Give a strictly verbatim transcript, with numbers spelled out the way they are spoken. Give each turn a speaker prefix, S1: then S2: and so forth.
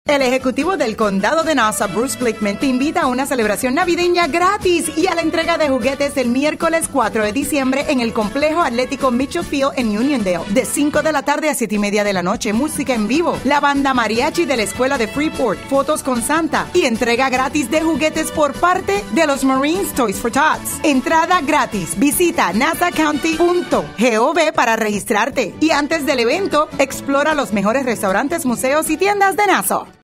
S1: El ejecutivo del condado de Nassau, Bruce Glickman, te invita a una celebración navideña gratis y a la entrega de juguetes el miércoles cuatro de diciembre en el complejo atlético Mitchell Field en Uniondale, de cinco de la tarde a siete y media de la noche. Música en vivo, la banda mariachi de la escuela de Freeport, fotos con Santa y entrega gratis de juguetes por parte de los Marines Toys for Tots. Entrada gratis. Visita nassau county punto gov para registrarte. Y antes del evento, explora los mejores restaurantes, museos y tiendas de Nassau.